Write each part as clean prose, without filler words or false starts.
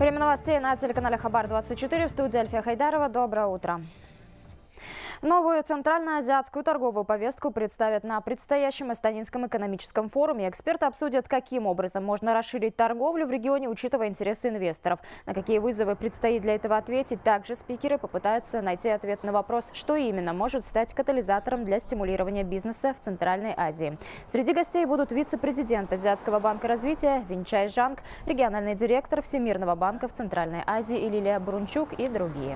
Время новостей на телеканале Хабар-24. В студии Альфия Хайдарова. Доброе утро. Новую центральноазиатскую торговую повестку представят на предстоящем Астанинском экономическом форуме. Эксперты обсудят, каким образом можно расширить торговлю в регионе, учитывая интересы инвесторов. На какие вызовы предстоит для этого ответить. Также спикеры попытаются найти ответ на вопрос, что именно может стать катализатором для стимулирования бизнеса в Центральной Азии. Среди гостей будут вице-президент Азиатского банка развития Винчай Жанг, региональный директор Всемирного банка в Центральной Азии Лилия Брунчук и другие.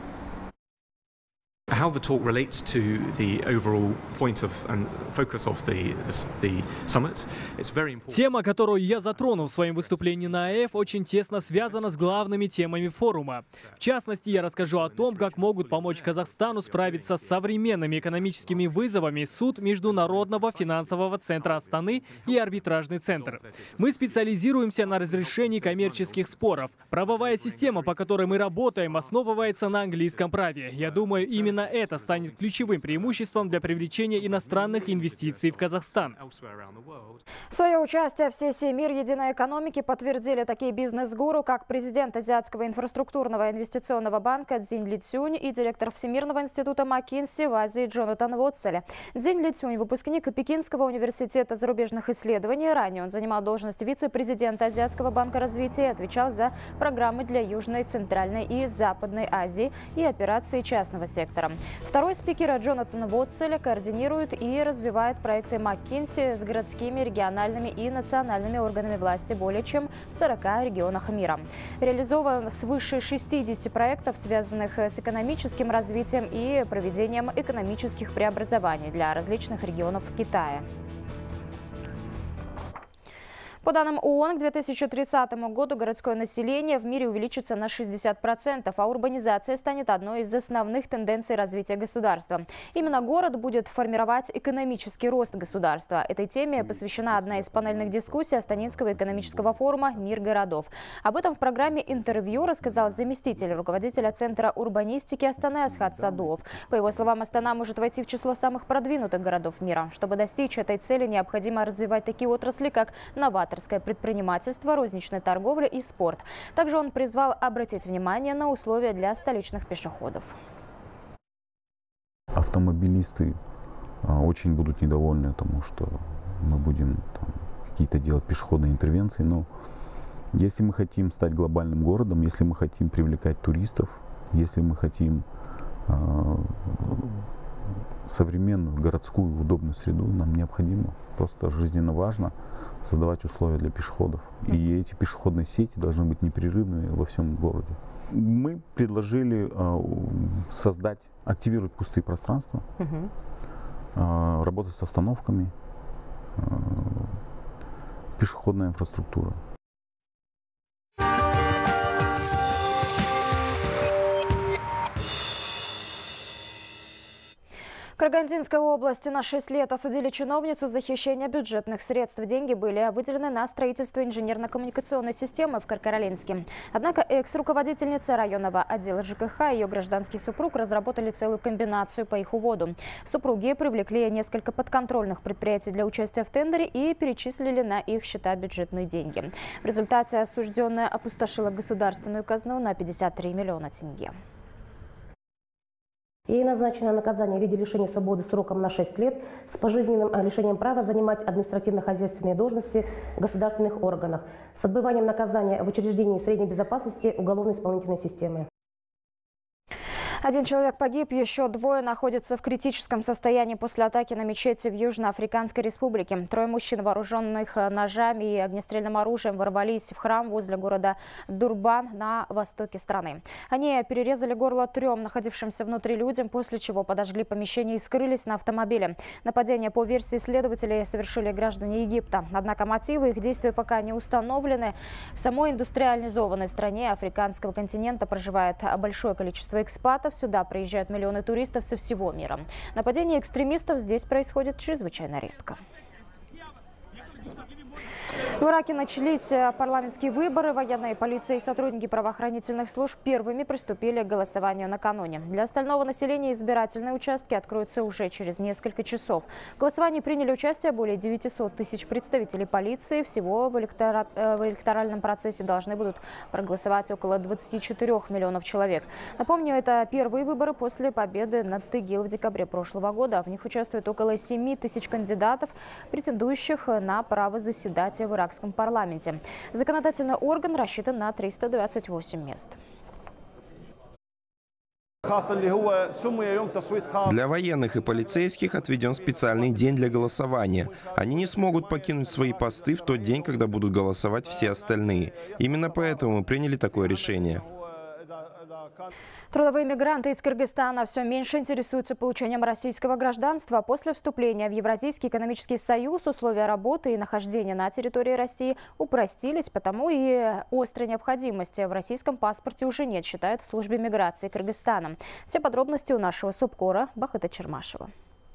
How the talk relates to the overall point of and focus of the summit, it's very important. Тема, которую я затронул в своем выступлении на АЭФ, очень тесно связана с главными темами форума. В частности, я расскажу о том, как могут помочь Казахстану справиться с современными экономическими вызовами суд Международного финансового центра Астаны и арбитражный центр. Мы специализируемся на разрешении коммерческих споров. Правовая система, по которой мы работаем, основывается на английском праве. Я думаю, именно это станет ключевым преимуществом для привлечения иностранных инвестиций в Казахстан. Свое участие в сессии «Мир единой экономики» подтвердили такие бизнес-гуру, как президент Азиатского инфраструктурного инвестиционного банка Цзинь Лицюнь и директор Всемирного института Маккинси в Азии Джонатан Вотселе. Цзинь Лицюнь – выпускник Пекинского университета зарубежных исследований. Ранее он занимал должность вице-президента Азиатского банка развития и отвечал за программы для Южной, Центральной и Западной Азии и операции частного сектора. Второй спикер Джонатан Вотселе координирует и развивает проекты Маккинси с городскими, региональными и национальными органами власти более чем в 40 регионах мира. Реализован свыше 60 проектов, связанных с экономическим развитием и проведением экономических преобразований для различных регионов Китая. По данным ООН, к 2030 году городское население в мире увеличится на 60%, а урбанизация станет одной из основных тенденций развития государства. Именно город будет формировать экономический рост государства. Этой теме посвящена одна из панельных дискуссий Астанинского экономического форума «Мир городов». Об этом в программе интервью рассказал заместитель руководителя Центра урбанистики Астаны Асхат Садуов. По его словам, Астана может войти в число самых продвинутых городов мира. Чтобы достичь этой цели, необходимо развивать такие отрасли, как новаторское предпринимательство, розничная торговля и спорт. Также он призвал обратить внимание на условия для столичных пешеходов. Автомобилисты очень будут недовольны тому, что мы будем какие-то делать пешеходные интервенции. Но если мы хотим стать глобальным городом, если мы хотим привлекать туристов, если мы хотим современную городскую удобную среду, нам необходимо, просто жизненно важно создавать условия для пешеходов. И эти пешеходные сети должны быть непрерывными во всем городе. Мы предложили активировать пустые пространства, работать с остановками, пешеходная инфраструктура. В Карагандинской области на 6 лет осудили чиновницу за хищение бюджетных средств. Деньги были выделены на строительство инженерно-коммуникационной системы в Каркаралинске. Однако экс-руководительница районного отдела ЖКХ и ее гражданский супруг разработали целую комбинацию по их уводу. Супруги привлекли несколько подконтрольных предприятий для участия в тендере и перечислили на их счета бюджетные деньги. В результате осужденная опустошила государственную казну на 53 миллиона тенге. Ей назначено наказание в виде лишения свободы сроком на 6 лет с пожизненным лишением права занимать административно-хозяйственные должности в государственных органах с отбыванием наказания в учреждении средней безопасности уголовно-исполнительной системы. Один человек погиб, еще двое находятся в критическом состоянии после атаки на мечети в Южноафриканской республике. Трое мужчин, вооруженных ножами и огнестрельным оружием, ворвались в храм возле города Дурбан на востоке страны. Они перерезали горло 3 находившимся внутри людям, после чего подожгли помещение и скрылись на автомобиле. Нападение, по версии следователей, совершили граждане Египта. Однако мотивы их действий пока не установлены. В самой индустриализованной стране африканского континента проживает большое количество экспатов. Сюда приезжают миллионы туристов со всего мира. Нападения экстремистов здесь происходят чрезвычайно редко. В Ираке начались парламентские выборы. Военные, полиция и сотрудники правоохранительных служб первыми приступили к голосованию накануне. Для остального населения избирательные участки откроются уже через несколько часов. В голосовании приняли участие более 900 тысяч представителей полиции. Всего в электоральном процессе должны будут проголосовать около 24 миллионов человек. Напомню, это первые выборы после победы над ТИГИЛ в декабре прошлого года. В них участвует около 7 тысяч кандидатов, претендующих на право заседать в иракском парламенте. Законодательный орган рассчитан на 328 мест. Для военных и полицейских отведен специальный день для голосования. Они не смогут покинуть свои посты в тот день, когда будут голосовать все остальные. Именно поэтому мы приняли такое решение. Трудовые мигранты из Кыргызстана все меньше интересуются получением российского гражданства. После вступления в Евразийский экономический союз условия работы и нахождения на территории России упростились, потому и острой необходимости в российском паспорте уже нет, считают в службе миграции Кыргызстана. Все подробности у нашего субкора Бахыта Чермашева.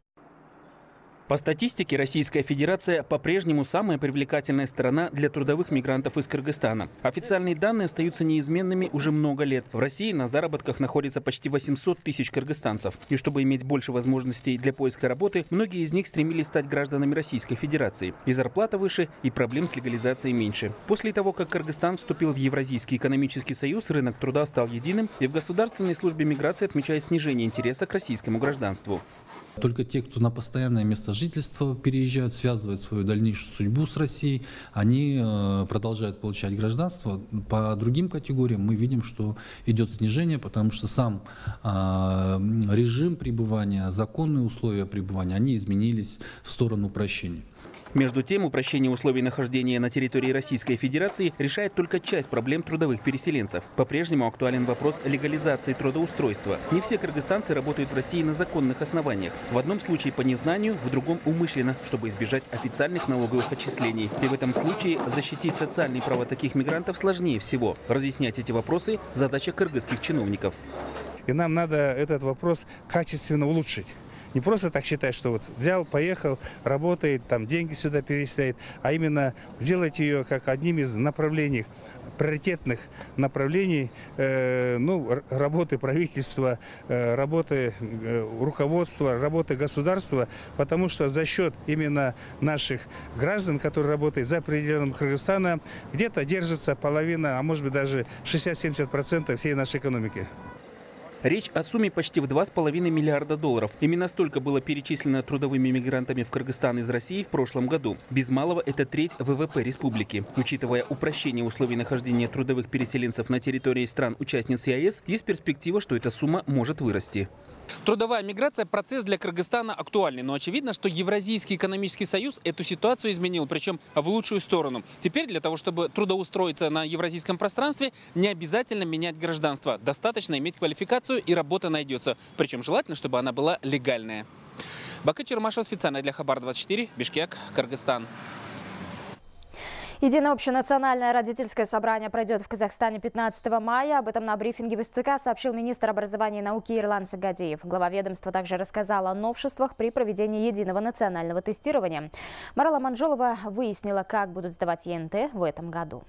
По статистике, Российская Федерация по-прежнему самая привлекательная страна для трудовых мигрантов из Кыргызстана. Официальные данные остаются неизменными уже много лет. В России на заработках находится почти 800 тысяч кыргызстанцев. И чтобы иметь больше возможностей для поиска работы, многие из них стремились стать гражданами Российской Федерации. И зарплата выше, и проблем с легализацией меньше. После того, как Кыргызстан вступил в Евразийский экономический союз, рынок труда стал единым, и в Государственной службе миграции отмечает снижение интереса к российскому гражданству. Только те, кто на постоянное место жительства переезжают, связывают свою дальнейшую судьбу с Россией, они продолжают получать гражданство. По другим категориям мы видим, что идет снижение, потому что сам режим пребывания, законные условия пребывания, они изменились в сторону упрощения. Между тем, упрощение условий нахождения на территории Российской Федерации решает только часть проблем трудовых переселенцев. По-прежнему актуален вопрос легализации трудоустройства. Не все кыргызстанцы работают в России на законных основаниях. В одном случае по незнанию, в другом умышленно, чтобы избежать официальных налоговых отчислений. И в этом случае защитить социальные права таких мигрантов сложнее всего. Разъяснять эти вопросы – задача кыргызских чиновников. И нам надо этот вопрос качественно улучшить. Не просто так считать, что вот взял, поехал, работает, там деньги сюда перечисляет, а именно сделать ее как одним из направлений, приоритетных направлений работы правительства, работы руководства, работы государства, потому что за счет именно наших граждан, которые работают за пределами Кыргызстана, где-то держится половина, а может быть даже 60-70% всей нашей экономики. Речь о сумме почти в $2,5 миллиарда. Именно столько было перечислено трудовыми мигрантами в Кыргызстан из России в прошлом году. Без малого это треть ВВП республики. Учитывая упрощение условий нахождения трудовых переселенцев на территории стран-участниц ЕАЭС, есть перспектива, что эта сумма может вырасти. Трудовая миграция – процесс для Кыргызстана актуальный, но очевидно, что Евразийский экономический союз эту ситуацию изменил, причем в лучшую сторону. Теперь для того, чтобы трудоустроиться на евразийском пространстве, не обязательно менять гражданство. Достаточно иметь квалификацию, и работа найдется. Причем желательно, чтобы она была легальная. Бахыт Чермашев специально для Хабар-24, Бишкек, Кыргызстан. Единое общенациональное родительское собрание пройдет в Казахстане 15 мая. Об этом на брифинге в СЦК сообщил министр образования и науки Ирлан Сагадеев. Глава ведомства также рассказал о новшествах при проведении единого национального тестирования. Марала Манжолова выяснила, как будут сдавать ЕНТ в этом году.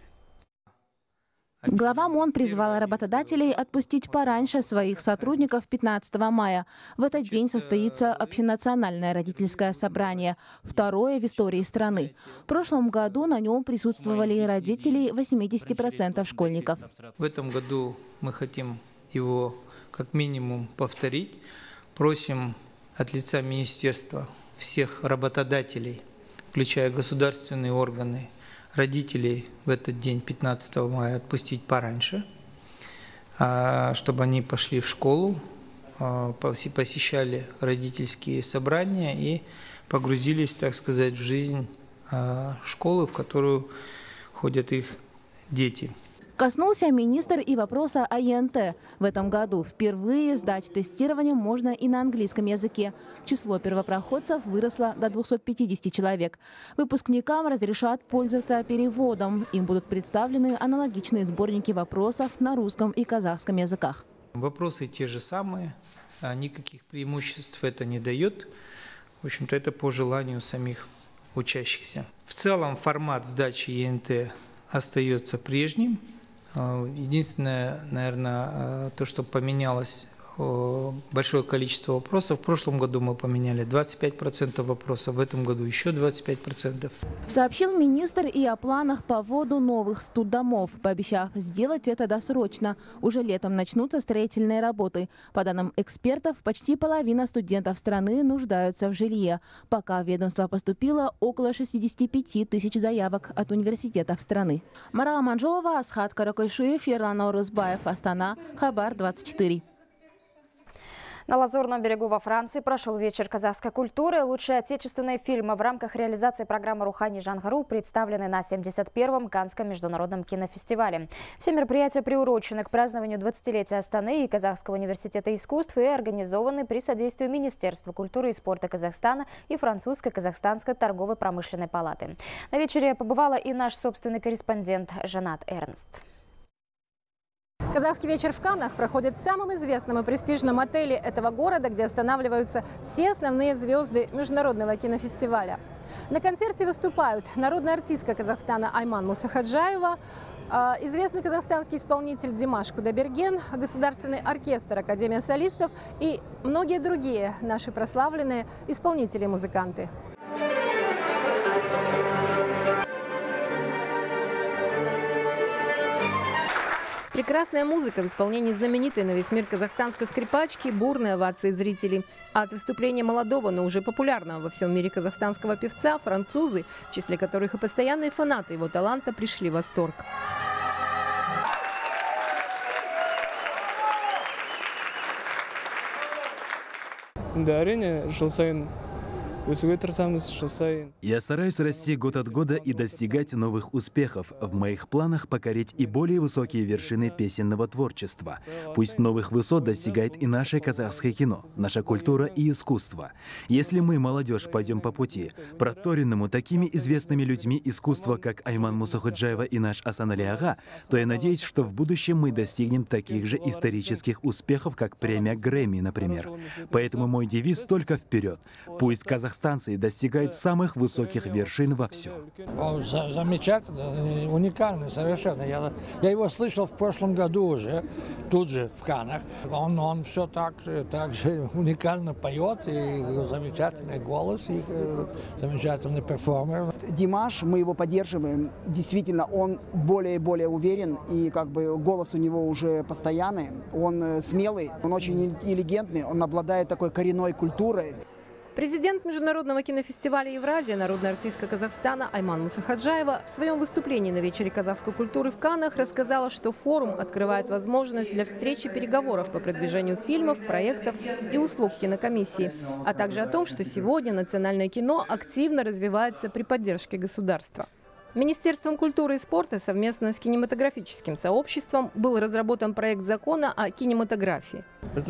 Глава МОН призвала работодателей отпустить пораньше своих сотрудников 15 мая. В этот день состоится общенациональное родительское собрание, второе в истории страны. В прошлом году на нем присутствовали и родители 80% школьников. В этом году мы хотим его как минимум повторить. Просим от лица министерства всех работодателей, включая государственные органы, родителей в этот день, 15 мая, отпустить пораньше, чтобы они пошли в школу, посещали родительские собрания и погрузились, так сказать, в жизнь школы, в которую ходят их дети. Коснулся министр и вопроса о ЕНТ. В этом году впервые сдать тестирование можно и на английском языке. Число первопроходцев выросло до 250 человек. Выпускникам разрешат пользоваться переводом. Им будут представлены аналогичные сборники вопросов на русском и казахском языках. Вопросы те же самые, никаких преимуществ это не дает. В общем-то, это по желанию самих учащихся. В целом формат сдачи ЕНТ остается прежним. Единственное, наверное, то, что поменялось, большое количество вопросов. В прошлом году мы поменяли 25% вопросов, в этом году еще 25%. Сообщил министр и о планах по вводу новых студдомов, пообещав сделать это досрочно. Уже летом начнутся строительные работы. По данным экспертов, почти половина студентов страны нуждаются в жилье. Пока в ведомство поступило около 65 тысяч заявок от университетов страны. Марала Манжолова, Асхат Каракайшиев, Ерлан Наурызбаев, Астана, Хабар 24. На Лазурном берегу во Франции прошел вечер казахской культуры. Лучшие отечественные фильмы в рамках реализации программы «Рухани Жангару» представлены на 71-м Каннском международном кинофестивале. Все мероприятия приурочены к празднованию 20-летия Астаны и Казахского университета искусств и организованы при содействии Министерства культуры и спорта Казахстана и Французской казахстанской торгово-промышленной палаты. На вечере побывала и наш собственный корреспондент Жанат Эрнст. Казахский вечер в Каннах проходит в самом известном и престижном отеле этого города, где останавливаются все основные звезды международного кинофестиваля. На концерте выступают народная артистка Казахстана Айман Мусахаджаева, известный казахстанский исполнитель Димаш Кудайберген, государственный оркестр Академия солистов и многие другие наши прославленные исполнители и музыканты. Прекрасная музыка в исполнении знаменитой на весь мир казахстанской скрипачки, бурные овации зрителей. А от выступления молодого, но уже популярного во всем мире казахстанского певца французы, в числе которых и постоянные фанаты его таланта, пришли в восторг. Я стараюсь расти год от года и достигать новых успехов. В моих планах покорить и более высокие вершины песенного творчества. Пусть новых высот достигает и наше казахское кино, наша культура и искусство. Если мы, молодежь, пойдем по пути, проторенному такими известными людьми искусства, как Айман Мусахаджаева и наш Асан Али Ага, то я надеюсь, что в будущем мы достигнем таких же исторических успехов, как премия Грэмми, например. Поэтому мой девиз только вперед. Пусть казахстанцы достигают самых высоких вершин во всем. Замечательно, уникальный совершенно. Я его слышал в прошлом году уже, тут же в Каннах. Он все так же уникально поет, и замечательный голос, и замечательный перформер. Димаш, мы его поддерживаем. Действительно, он более и более уверен, и как бы голос у него уже постоянный. Он смелый, он очень интеллигентный, он обладает такой коренной культурой. Президент Международного кинофестиваля «Евразия», народная артистка Казахстана Айман Мусахаджаева в своем выступлении на вечере казахской культуры в Каннах рассказала, что форум открывает возможность для встречи и переговоров по продвижению фильмов, проектов и услуг кинокомиссии, а также о том, что сегодня национальное кино активно развивается при поддержке государства. Министерством культуры и спорта совместно с кинематографическим сообществом был разработан проект закона о кинематографии.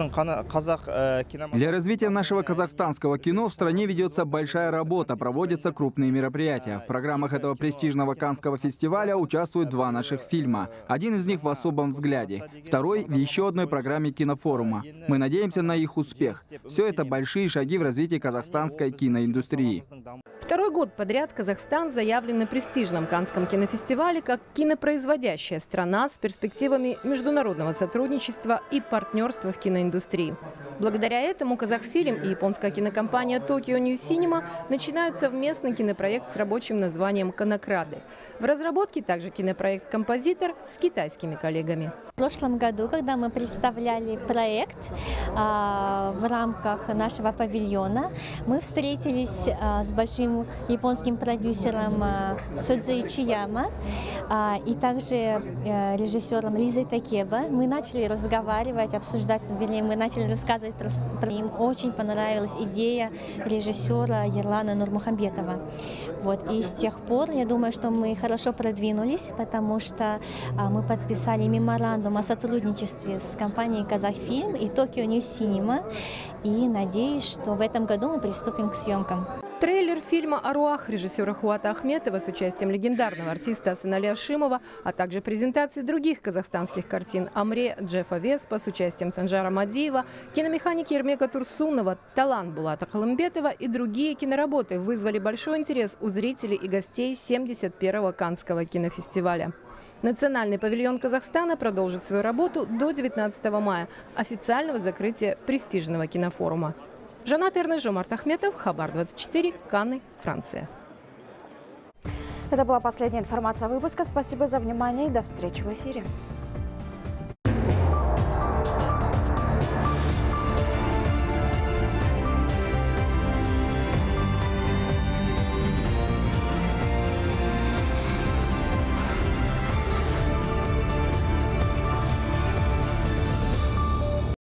Для развития нашего казахстанского кино в стране ведется большая работа, проводятся крупные мероприятия. В программах этого престижного Каннского фестиваля участвуют 2 наших фильма. Один из них в особом взгляде, второй в еще одной программе кинофорума. Мы надеемся на их успех. Все это большие шаги в развитии казахстанской киноиндустрии. Второй год подряд Казахстан заявлен на престижном Каннском кинофестивале как кинопроизводящая страна с перспективами международного сотрудничества и партнерства в киноиндустрии. Благодаря этому Казахфильм и японская кинокомпания Tokyo New Cinema начинают совместный кинопроект с рабочим названием «Конокрады». В разработке также кинопроект «Композитор» с китайскими коллегами. В прошлом году, когда мы представляли проект в рамках нашего павильона, мы встретились с большим японским продюсером Судзи Ичияма и также режиссером Лизой Такеба. Мы начали разговаривать, обсуждать, вернее, мы начали рассказывать про им. Очень понравилась идея режиссера Ерлана Нурмухамбетова. Вот. И с тех пор, я думаю, что мы хорошо продвинулись, потому что мы подписали меморандум о сотрудничестве с компанией «Казахфильм» и Tokyo New Cinema. И надеюсь, что в этом году мы приступим к съемкам. Трейлер фильма «Аруах» режиссера Хуата Ахметова с участием легендарного артиста Асанали Ашимова, а также презентации других казахстанских картин «Амре» Джеффа Веспа с участием Санжара Мадиева, киномеханики Ермека Турсунова, «Талант» Булата Халымбетова и другие киноработы вызвали большой интерес у зрителей и гостей 71-го Каннского кинофестиваля. Национальный павильон Казахстана продолжит свою работу до 19 мая, официального закрытия престижного кинофорума. Жанат Эрнес, Жомарт Ахметов, Хабар 24, Канны, Франция. Это была последняя информация выпуска. Спасибо за внимание и до встречи в эфире.